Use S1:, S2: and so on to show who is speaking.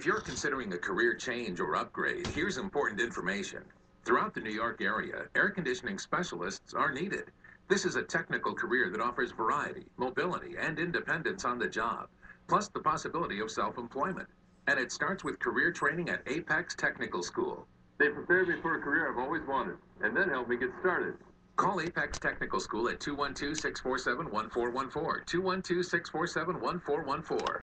S1: If you're considering a career change or upgrade, here's important information. Throughout the New York area, air conditioning specialists are needed. This is a technical career that offers variety, mobility, and independence on the job, plus the possibility of self-employment. And it starts with career training at Apex Technical School.
S2: They prepared me for a career I've always wanted, and then helped me get started.
S1: Call Apex Technical School at 212-647-1414, 212-647-1414.